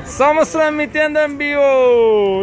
Estamos transmitiendo en vivo.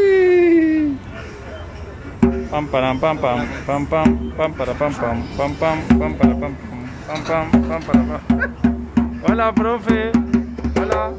Pam param pam pam pam pam pam para pam pam pam pam pam para pam pam pam pam para pam. Hola, profe. Hola.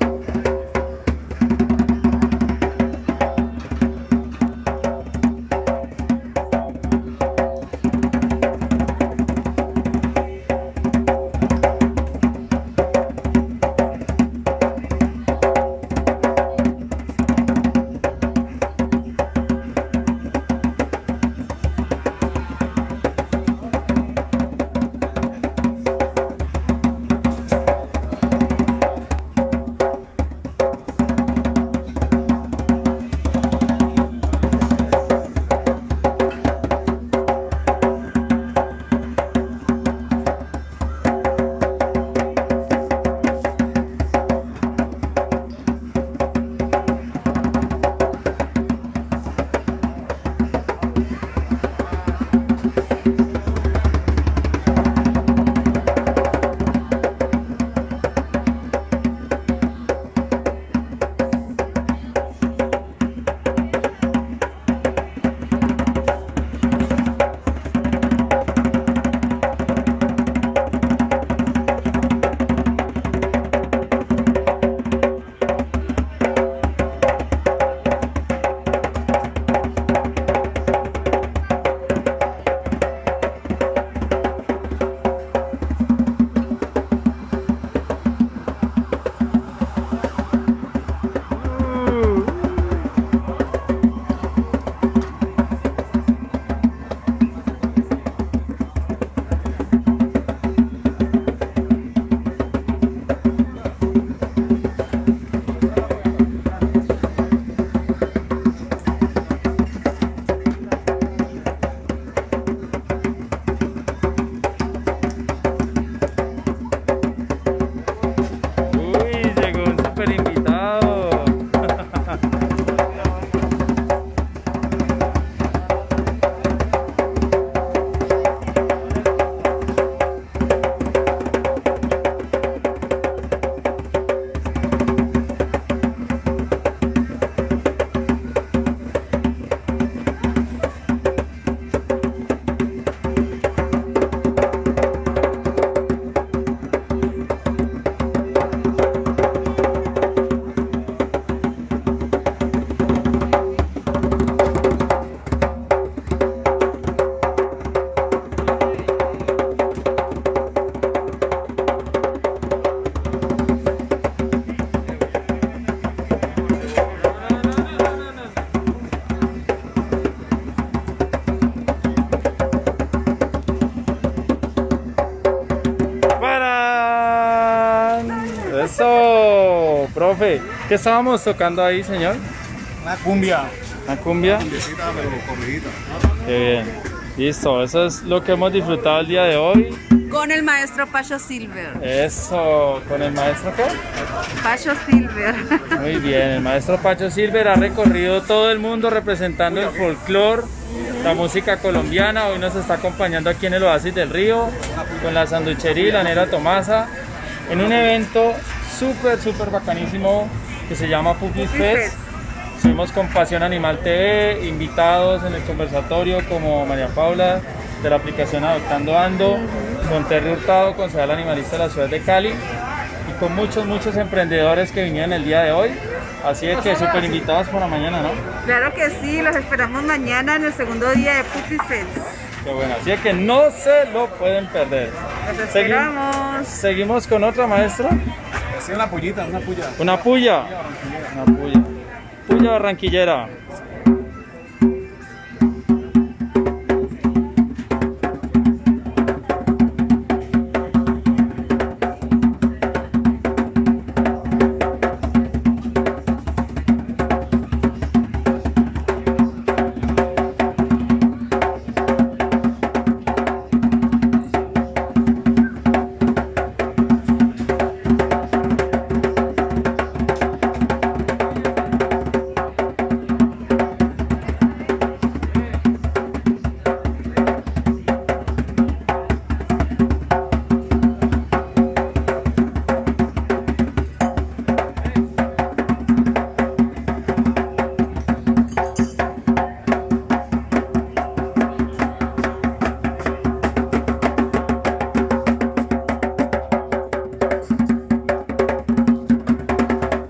Eso, profe. ¿Qué estábamos tocando ahí, señor? Una cumbia. ¿Una cumbia? Una cumbiecita, pero corridita. Qué bien. Listo, eso es lo que hemos disfrutado el día de hoy. Con el maestro Pacho Silver. Eso, ¿con el maestro qué? Pacho Silver. Muy bien, el maestro Pacho Silver ha recorrido todo el mundo representando el folclore, la música colombiana. Hoy nos está acompañando aquí en el Oasis del Río con la sanduchería y la Nera Tomasa en un evento súper bacanísimo que se llama Pupis Fest. Estuvimos con Pasión Animal TV, invitados en el conversatorio como María Paula de la aplicación Adoptando Ando, con Terry Hurtado, concejal animalista de la ciudad de Cali, y con muchos emprendedores que vinieron el día de hoy. Así es que súper invitados para mañana, ¿no? Claro que sí, los esperamos mañana en el segundo día de Pupis Fest. Qué bueno, así es que no se lo pueden perder. Los esperamos. Seguimos con otra, maestra. Sí, una pullita, una puya. Una puya. Una puya. Puya barranquillera.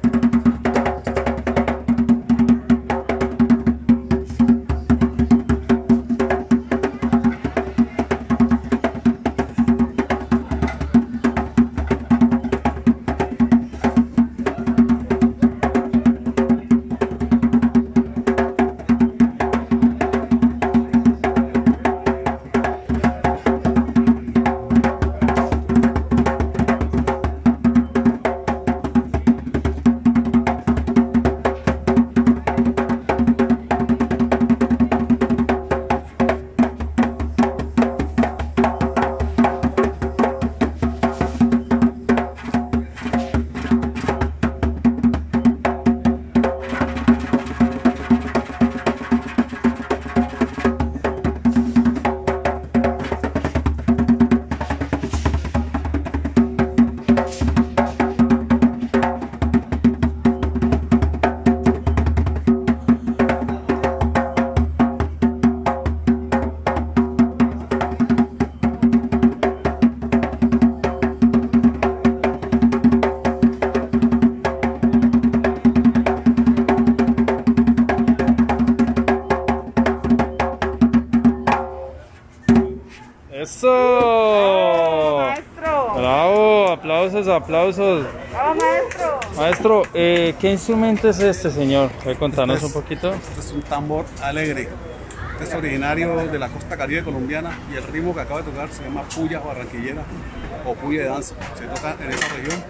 ¡Eso! Maestro. ¡Bravo! Aplausos, aplausos. Bravo, maestro. Maestro, ¿qué instrumento es este, señor? ¿Puede contarnos un poquito? Este es un tambor alegre. Este es originario de la costa caribe colombiana y el ritmo que acaba de tocar se llama puya barranquillera o puya de danza. Se toca en esa región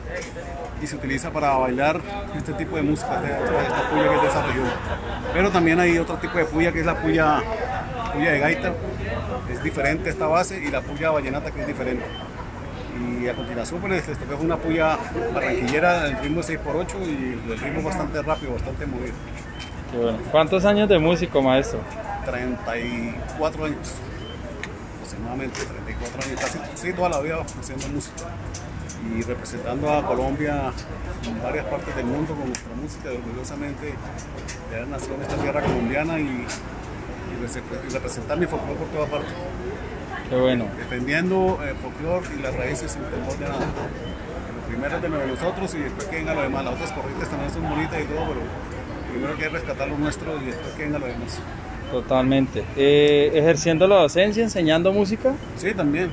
y se utiliza para bailar este tipo de música, esta puya que es de esa región. Pero también hay otro tipo de puya que es la puya de gaita. Es diferente esta base y la puya vallenata que es diferente. Y a continuación pues les toqué una puya barranquillera, el ritmo es 6x8 y el ritmo bastante rápido, bastante movido. Qué bueno. ¿Cuántos años de músico, maestro? 34 años, aproximadamente 34 años, casi toda la vida haciendo música y representando a Colombia en varias partes del mundo con nuestra música, orgullosamente de haber nacido en esta tierra colombiana y representar mi folclore por toda parte. Qué bueno. Defendiendo el folclore y las raíces sin temor de nada. Lo primero es de nosotros y después que venga lo demás. Las otras corrientes también son bonitas y todo, pero primero hay que rescatar lo nuestro y después que venga lo demás. Totalmente. ¿Ejerciendo la docencia, enseñando música? Sí, también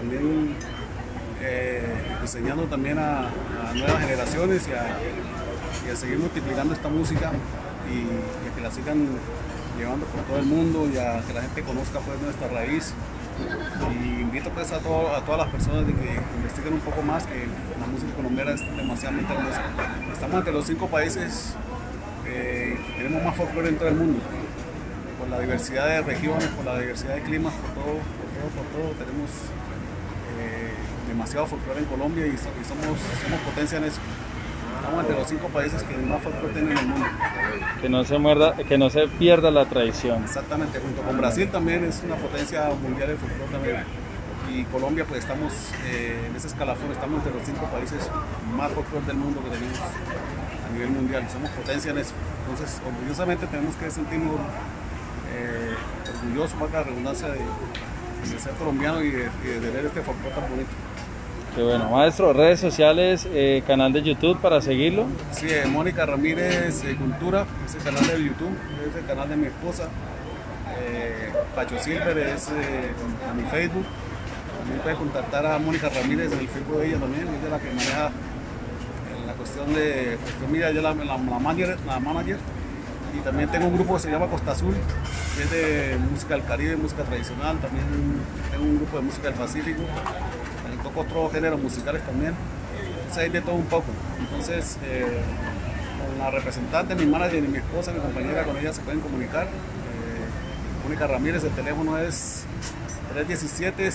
enseñando también a nuevas generaciones y a seguir multiplicando esta música y a que la sigan llevando por todo el mundo y a que la gente conozca pues nuestra raíz. Y invito pues a todas las personas de que investiguen un poco más, que la música colombiana es demasiadamente hermosa. Estamos entre los 5 países que tenemos más folclore en todo el mundo, por la diversidad de regiones, por la diversidad de climas, por todo tenemos demasiado folclore en Colombia y somos potencia en eso. Estamos entre los 5 países que más folclore tienen en el mundo. Que no se pierda la tradición. Exactamente, junto con Brasil también es una potencia mundial de folclore también. Y Colombia pues estamos en ese escalafón, estamos entre los 5 países más folclore del mundo que tenemos a nivel mundial. Somos potencia en eso. Entonces, orgullosamente tenemos que sentirnos orgullosos, para la redundancia, de ser colombiano y de tener este folclore tan bonito. Qué bueno. Maestro, redes sociales, canal de YouTube para seguirlo. Sí, Mónica Ramírez Cultura, es el canal de YouTube, es el canal de mi esposa. Pacho Silver es mi Facebook. También pueden contactar a Mónica Ramírez en el Facebook de ella también, ella es la que maneja la cuestión mía, ella es la manager. Y también tengo un grupo que se llama Costa Azul, que es de música del Caribe, música tradicional. También tengo un grupo de música del Pacífico. Toco otros géneros musicales también. Entonces hay de todo un poco. Entonces, con la representante, mi manager y mi esposa, mi compañera, con ella se pueden comunicar. Mónica Ramírez, el teléfono es 317-722-7554.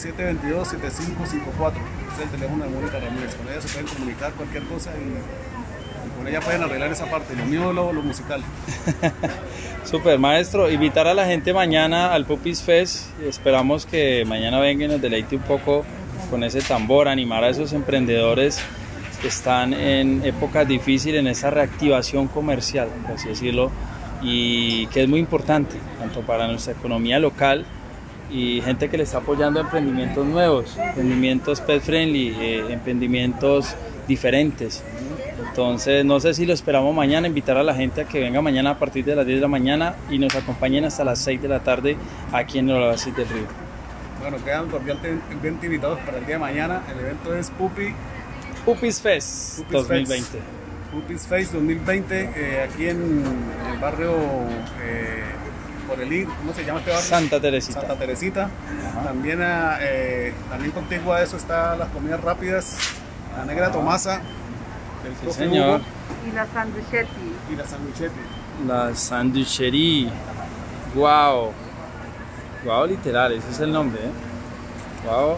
Es el teléfono de Mónica Ramírez. Con ella se pueden comunicar cualquier cosa y con ella pueden arreglar esa parte. Lo mío es lo musical. Super, maestro. Invitar a la gente mañana al Pupis Fest. Esperamos que mañana venga y nos deleite un poco con ese tambor, animar a esos emprendedores que están en épocas difíciles, en esa reactivación comercial, por así decirlo, y que es muy importante, tanto para nuestra economía local y gente que le está apoyando a emprendimientos nuevos, emprendimientos pet friendly, emprendimientos diferentes. Entonces no sé si lo esperamos mañana, invitar a la gente a que venga mañana a partir de las 10 de la mañana y nos acompañen hasta las 6 de la tarde aquí en el Oasis del Río. Bueno, quedan cordialmente invitados para el día de mañana. El evento es Puppies Fest 2020. Puppies Fest 2020, aquí en el barrio Porelí, ¿cómo se llama este barrio? Santa Teresita. Santa Teresita. También, también contigo a eso están las comidas rápidas, la Negra Tomasa, el Sí, Coffee señor. Hugo Y la sanduchetti. y la Sanduchetti. La sanduchería. Wow. Wow, literal, ese es el nombre, Wow.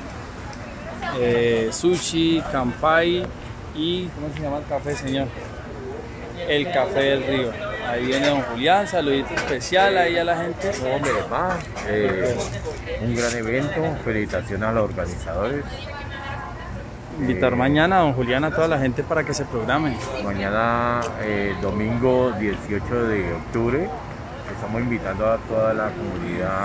Sushi, Campai y ¿cómo se llama el café, señor? El Café del Río. Ahí viene don Julián, saludito especial ahí a la gente. Hombre, un gran evento, felicitaciones a los organizadores. Invitar mañana a don Julián a toda la gente para que se programen. Mañana, domingo 18 de octubre, estamos invitando a toda la comunidad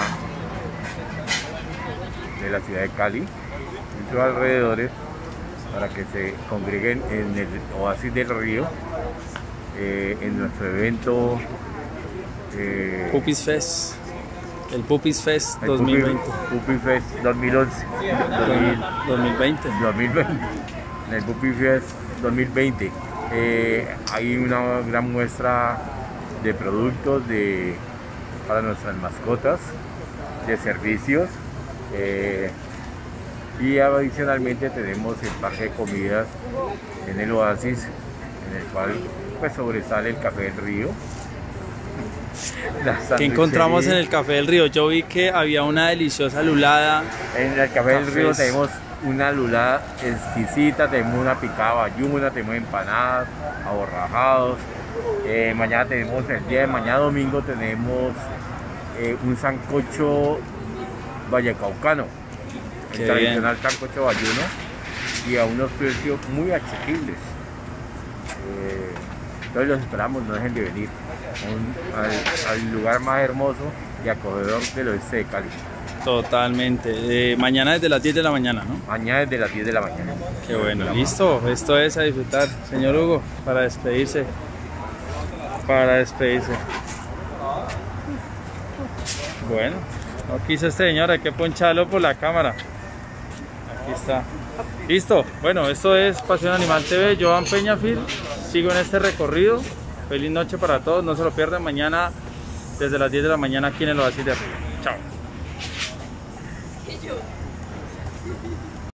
de la ciudad de Cali y sus alrededores para que se congreguen en el Oasis del Río, en nuestro evento Puppies Fest. El Puppies Fest el 2020. Puppies Fest 2011. 2020. 2020, en el Puppies Fest 2020 hay una gran muestra de productos para nuestras mascotas, de servicios, y adicionalmente tenemos el parque de comidas en el Oasis, en el cual pues sobresale el Café del Río. ¿Qué encontramos en el Café del Río? Yo vi que había una deliciosa lulada. En el Café del Río Cafés. tenemos una lulada exquisita, tenemos una picada bayuna, tenemos empanadas, aborrajados. Mañana tenemos, el día de mañana domingo tenemos un sancocho vallecaucano, el Qué tradicional sancocho bayuno, y a unos precios muy asequibles. Entonces los esperamos, no dejen de venir al lugar más hermoso y acogedor del oeste de Cali. Totalmente. Mañana desde las 10 de la mañana, ¿no? Mañana desde las 10 de la mañana. Qué bueno, listo. Esto es a disfrutar. Señor Hugo, para despedirse. Para despedirse. Bueno, no quiso este señor, hay que poncharlo por la cámara. Aquí está. Listo. Bueno, esto es Pasión Animal TV. Joan Peñafil. Sigo en este recorrido. Feliz noche para todos. No se lo pierdan mañana desde las 10 de la mañana aquí en el Oasis de Río. Chao.